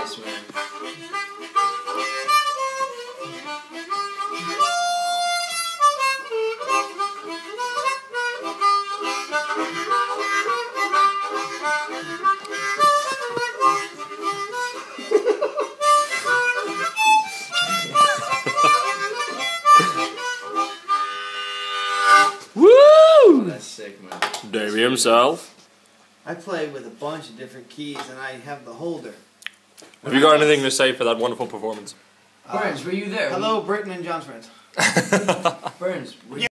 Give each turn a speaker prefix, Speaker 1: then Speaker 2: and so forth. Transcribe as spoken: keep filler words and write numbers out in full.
Speaker 1: nice, man.
Speaker 2: Woo!
Speaker 1: That's sick, man.
Speaker 2: Davey himself.
Speaker 3: I play with a bunch of different keys, and I have the holder.
Speaker 2: Have you got anything to say for that wonderful performance?
Speaker 1: Burns, were you there?
Speaker 3: Hello, Britain and John Friends.
Speaker 1: Burns, were you